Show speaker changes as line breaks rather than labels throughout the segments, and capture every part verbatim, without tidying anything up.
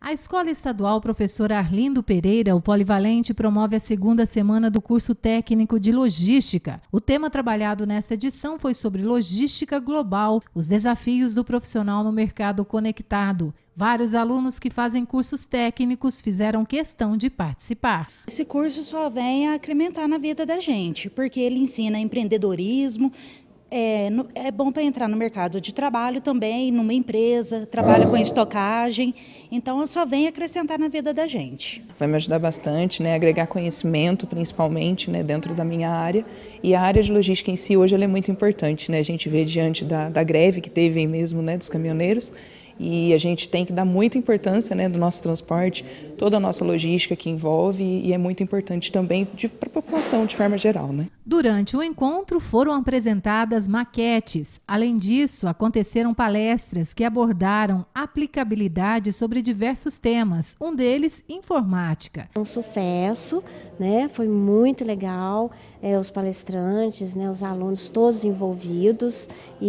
A Escola Estadual Professor Arlindo Pereira, o Polivalente, promove a segunda semana do curso técnico de Logística. O tema trabalhado nesta edição foi sobre logística global, os desafios do profissional no mercado conectado. Vários alunos que fazem cursos técnicos fizeram questão de participar.
Esse curso só vem a incrementar na vida da gente, porque ele ensina empreendedorismo. É, é bom para entrar no mercado de trabalho também, numa empresa, trabalha com estocagem, então só vem acrescentar na vida da gente.
Vai me ajudar bastante, né, agregar conhecimento, principalmente, né, dentro da minha área, e a área de logística em si hoje ela é muito importante, né, a gente vê diante da, da greve que teve aí mesmo, né, dos caminhoneiros, e a gente tem que dar muita importância, né, do nosso transporte, toda a nossa logística que envolve, e é muito importante também para a população de forma geral, né.
Durante o encontro foram apresentadas maquetes. Além disso, aconteceram palestras que abordaram aplicabilidade sobre diversos temas, um deles informática.
Um sucesso, né? Foi muito legal, é, os palestrantes, né, os alunos todos envolvidos,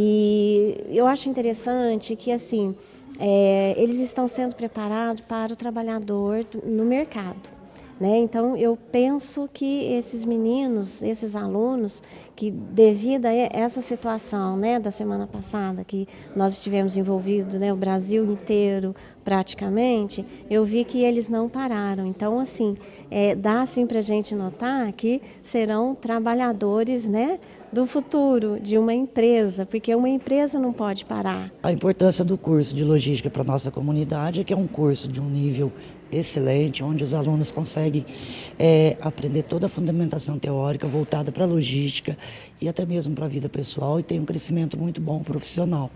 e eu acho interessante que assim é, eles estão sendo preparados para o trabalhador no mercado. Né? Então, eu penso que esses meninos, esses alunos, que devido a essa situação, né, da semana passada, que nós estivemos envolvidos, né, o Brasil inteiro praticamente, eu vi que eles não pararam. Então, assim, é, dá assim para a gente notar que serão trabalhadores, né, do futuro de uma empresa, porque uma empresa não pode parar.
A importância do curso de logística para a nossa comunidade é que é um curso de um nível excelente, onde os alunos conseguem é, aprender toda a fundamentação teórica voltada para a logística e até mesmo para a vida pessoal, e tem um crescimento muito bom profissional.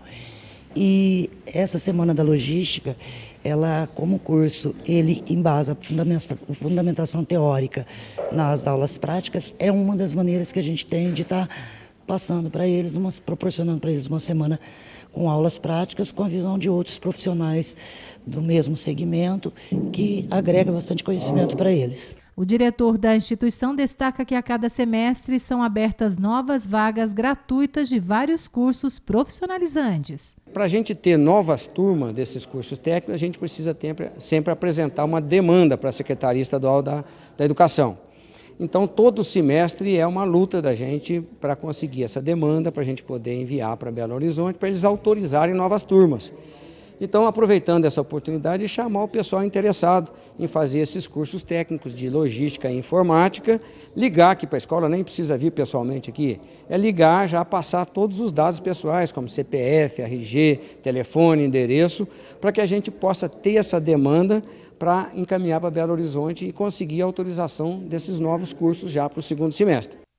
E essa Semana da Logística, ela, como curso, ele embasa a fundamentação teórica nas aulas práticas, é uma das maneiras que a gente tem de estar passando para eles, uma, proporcionando para eles uma semana com aulas práticas, com a visão de outros profissionais do mesmo segmento, que agrega bastante conhecimento para eles.
O diretor da instituição destaca que a cada semestre são abertas novas vagas gratuitas de vários cursos profissionalizantes.
Para a gente ter novas turmas desses cursos técnicos, a gente precisa sempre, sempre apresentar uma demanda para a Secretaria Estadual da, da Educação. Então, todo semestre é uma luta da gente para conseguir essa demanda, para a gente poder enviar para Belo Horizonte, para eles autorizarem novas turmas. Então, aproveitando essa oportunidade, chamar o pessoal interessado em fazer esses cursos técnicos de logística e informática, ligar aqui para a escola, nem precisa vir pessoalmente aqui, é ligar, já passar todos os dados pessoais, como C P F, R G, telefone, endereço, para que a gente possa ter essa demanda para encaminhar para Belo Horizonte e conseguir a autorização desses novos cursos já para o segundo semestre.